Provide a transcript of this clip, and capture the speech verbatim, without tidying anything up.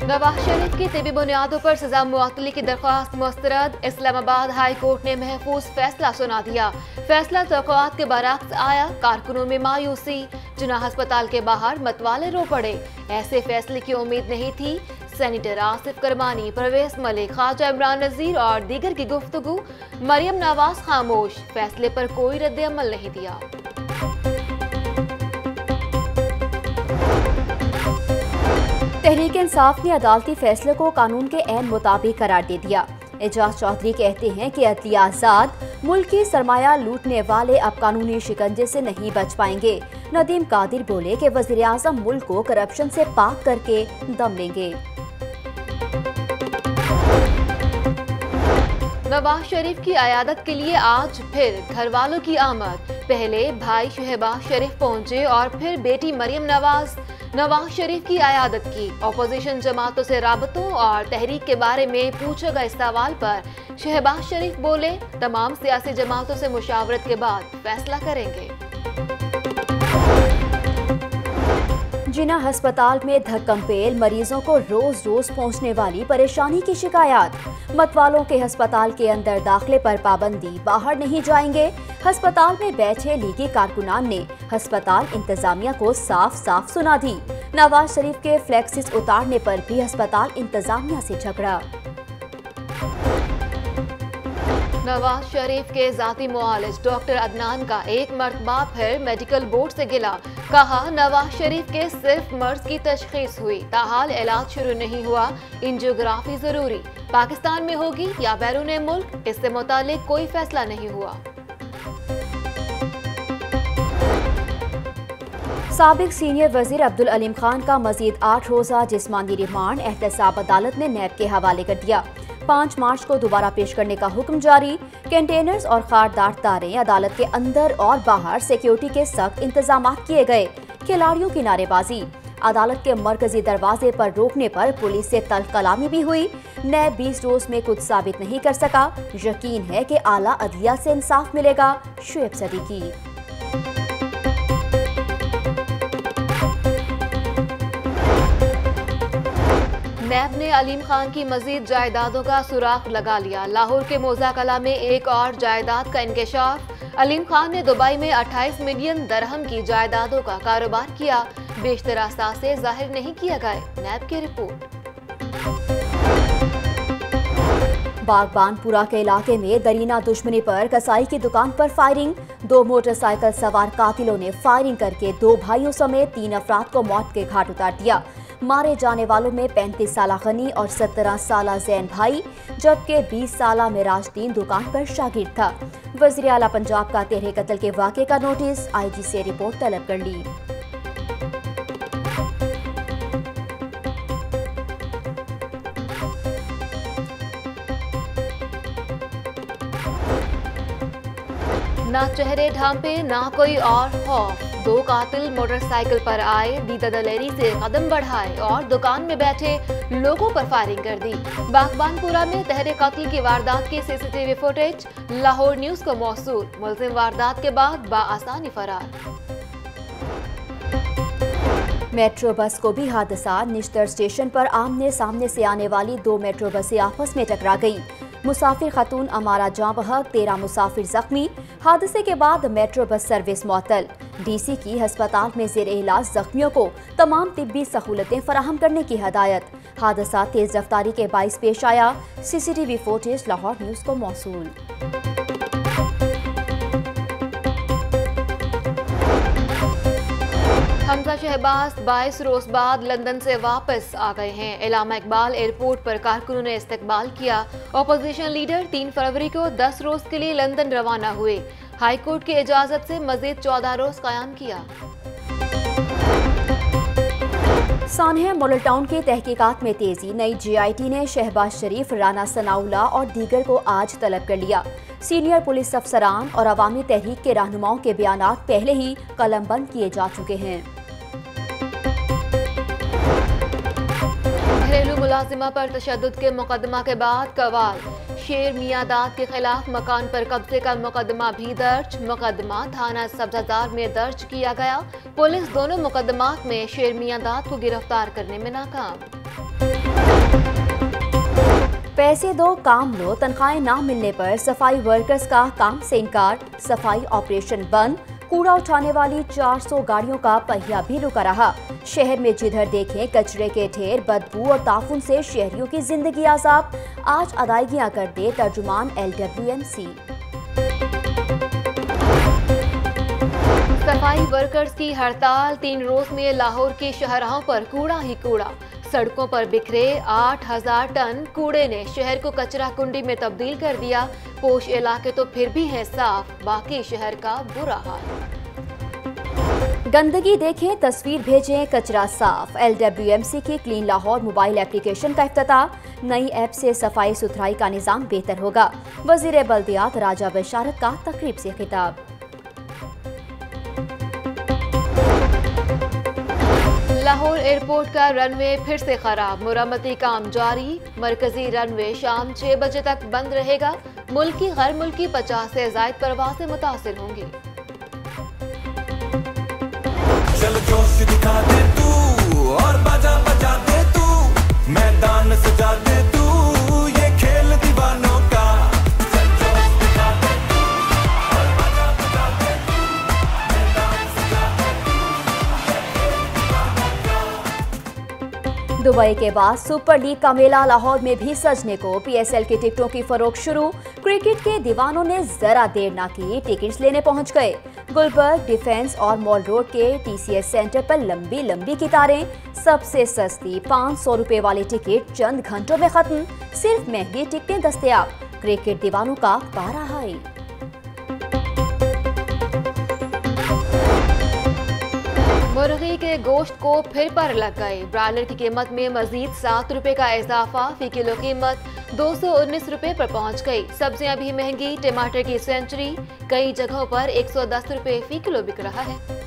नवाज शरीफ की तिबी बुनियादों पर सजा मुअत्तली की दरख्वास्त मुस्तरद। इस्लामाबाद हाई कोर्ट ने महफूज फैसला सुना दिया। फैसला तवक्कुआत के बरअक्स आया। कारकुनों में मायूसी। जिन्ना अस्पताल के बाहर मतवाले रो पड़े। ऐसे फैसले की उम्मीद नहीं थी। सेनेटर आसिफ करमानी, परवेज मलिक, ख्वाजा इमरान नजीर और दीगर की गुफ्तगू। मरियम नवाज खामोश। फैसले पर कोई रद्द अमल नहीं दिया। तहरीक इंसाफ ने अदालती फैसले को कानून के ऐन मुताबिक करार दे दिया। एजाज चौधरी कहते हैं कि अदलिया आजाद, मुल्क की सरमाया लूटने वाले अब कानूनी शिकंजे से नहीं बच पाएंगे। नदीम कादिर बोले कि वजीर आजम मुल्क को करप्शन से पाक करके दम लेंगे। नवाज शरीफ की अयादत के लिए आज फिर घर वालों की आमद। पहले भाई शहबाज शरीफ पहुंचे और फिर बेटी मरियम नवाज। नवाज शरीफ की अयादत की। अपोजिशन जमातों से राबतों और तहरीक के बारे में पूछे गए सवाल पर शहबाज शरीफ बोले, तमाम सियासी जमातों से मुशावरत के बाद फैसला करेंगे। जिना अस्पताल में धक्कमपेल मरीजों को रोज रोज पहुंचने वाली परेशानी की शिकायत। मतवालों के अस्पताल के अंदर दाखिले पर पाबंदी, बाहर नहीं जाएंगे। अस्पताल में बैठे लीगी कारकुनान ने अस्पताल इंतजामिया को साफ साफ सुना दी। नवाज शरीफ के फ्लेक्सिस उतारने पर भी अस्पताल इंतजामिया से झगड़ा। नवाज शरीफ के जाती मुआलिज डॉक्टर अदनान का एक मरतबा फिर मेडिकल बोर्ड से गिला। कहा, नवाज शरीफ के सिर्फ मर्ज की तशखीस हुई, ताहाल इलाज शुरू नहीं हुआ। एंजियोग्राफी जरूरी पाकिस्तान में होगी या बैरून मुल्क, इससे मुतालिक कोई फैसला नहीं हुआ। साबिक सीनियर वजीर अब्दुल अलीम खान का मजीद आठ रोजा जिस्मानी रिमांड एहतसाब अदालत ने नैब के हवाले कर दिया। पाँच मार्च को दोबारा पेश करने का हुक्म जारी। कंटेनर्स और खारदार तारें, अदालत के अंदर और बाहर सिक्योरिटी के सख्त इंतजाम किए गए। खिलाड़ियों की नारेबाजी। अदालत के मरकजी दरवाजे पर रोकने पर पुलिस से तल्ख कलामी भी हुई। नैब बीस रोज में कुछ साबित नहीं कर सका। यकीन है कि आला अदलिया से इंसाफ मिलेगा। शुएब सदीकी। नैब ने अलीम खान की मजीद जायदादों का सुराख लगा लिया। लाहौर के मोजा कला में एक और जायदाद का इंकशाफ। अलीम खान ने दुबई में अट्ठाईस मिलियन दरहम की जायदादों का कारोबार किया। बेशतर असासे जाहिर नहीं किया गए। नैब की रिपोर्ट। बागबानपुरा के इलाके में दरीना दुश्मनी पर कसाई की दुकान पर फायरिंग। दो मोटरसाइकिल सवार कातिलों ने फायरिंग करके दो भाइयों समेत तीन अफराद को मौत के घाट उतार दिया। मारे जाने वालों में पैंतीस साल गनी और सत्रह साल जैन भाई, जबकि बीस साल मिराजुद्दीन दुकान पर शागिर्द था। वज़ीर आला पंजाब का तेरह कत्ल के वाक़े का नोटिस, आई जी से रिपोर्ट तलब कर ली। ना चेहरे ढांपे ना कोई और खौफ। दो कातिल मोटरसाइकिल पर आए, दीदा दलेरी से कदम बढ़ाए और दुकान में बैठे लोगों पर फायरिंग कर दी। बागबानपुरा में तहरे कत्ल की वारदात की सीसीटीवी फुटेज लाहौर न्यूज को मौसूल। मुलजिम वारदात के बाद बाआसानी फरार। मेट्रो बस को भी हादसा। निश्तर स्टेशन पर आमने सामने से आने वाली दो मेट्रो बसें आपस में टकरा गईं। मुसाफिर खातून अमारा जाँ बहक, तेरह मुसाफिर जख्मी। हादसे के बाद मेट्रो बस सर्विस मुअत्तल। डीसी की अस्पताल में जेर इलाज जख्मियों को तमाम तिब्बी सहूलतें फराहम करने की हदायत। हादसा तेज रफ्तारी के बाइस पेश आया। सीसीटीवी फुटेज लाहौर न्यूज को मौसूल। हमजा शहबाज बाईस रोज बाद लंदन से वापस आ गए हैं। इलामा इकबाल एयरपोर्ट पर कारकुनों ने इस्तकबाल किया। अपोजिशन लीडर तीन फरवरी को दस रोज के लिए लंदन रवाना हुए। हाई कोर्ट की इजाजत से मजीद चौदह रोज कायम किया। सानहा मॉडल टाउन की तहकीकात में तेजी। नई जी आई टी ने शहबाज शरीफ, राना सनाउल्लाह और दीगर को आज तलब कर लिया। सीनियर पुलिस अफसरान और अवामी तहरीक के रहनुमाओं के बयानात पहले ही कलमबंद किए जा चुके हैं। घरेलू मुलाजिमा पर तशद्दुद के मुकदमा के बाद कवाल। शेर मियादाद के खिलाफ मकान पर कब्जे का मुकदमा भी दर्ज। मुकदमा थाना सब्जादार में दर्ज किया गया। पुलिस दोनों मुकदमात में शेर मियादाद को गिरफ्तार करने में नाकाम। पैसे दो काम लो, तनख्वाहें ना मिलने पर सफाई वर्कर्स का काम से इनकार, सफाई ऑपरेशन बंद, कूड़ा उठाने वाली चार सौ गाड़ियों का पहिया भी रुका रहा। शहर में जिधर देखें कचरे के ढेर, बदबू और ताफुन से शहरियों की जिंदगी आजाब। आज अदायगियां कर दे तर्जुमान एल डब्ल्यू एम सी। सफाई वर्कर्स की हड़ताल, तीन रोज में लाहौर के शाहराहों पर कूड़ा ही कूड़ा। सड़कों पर बिखरे आठ हजार टन कूड़े ने शहर को कचरा कुंडी में तब्दील कर दिया। पोश इलाके तो फिर भी हैं साफ, बाकी शहर का बुरा हाल। गंदगी देखें, तस्वीर भेजें, कचरा साफ। एल डब्ल्यू एम सी की क्लीन लाहौर मोबाइल एप्लीकेशन का इफ्तिताह। नई ऐप से सफाई सुथराई का निज़ाम बेहतर होगा। वज़ीर बल्दियात राजा बशारत का तकरीब से खिताब। लाहौर एयरपोर्ट का रनवे फिर से खराब, मुरम्मती काम जारी। मरकजी रनवे शाम छह बजे तक बंद रहेगा। मुल्की गैर मुल्की पचास से जायद परवासें मुतासिर होंगी। चल जोश दिखा दे तू और बाजा बजा दे तू, मैदान सजा दे तू, ये खेल दीवानों का। चल जोश दिखा दे तू और बाजा बजा दे तू, मैदान सजा दे तू, ये खेल दीवानों का। दुबई के बाद सुपर लीग का मेला लाहौर में भी सजने को। पी एस एल की टिकटों की फरोख्त शुरू। क्रिकेट के दीवानों ने जरा देर ना की, टिकट्स लेने पहुंच गए। गुलबर्ग, डिफेंस और मॉल रोड के टी सी एस सेंटर पर लंबी लंबी कितारें। सबसे सस्ती पाँच सौ रुपए वाली टिकट चंद घंटों में खत्म। सिर्फ महंगी टिकटें दस्तयाब। क्रिकेट दीवानों का पारा हाई। मुर्गी के गोश्त को फिर पर लग गए। ब्रायलर की कीमत में मजीद सात रुपए का इजाफा। फी किलो कीमत दो सौ उन्नीस रुपए पर पहुंच गई। सब्जियां भी महंगी। टमाटर की सेंचुरी कई जगहों पर एक सौ दस रुपए फी किलो बिक रहा है।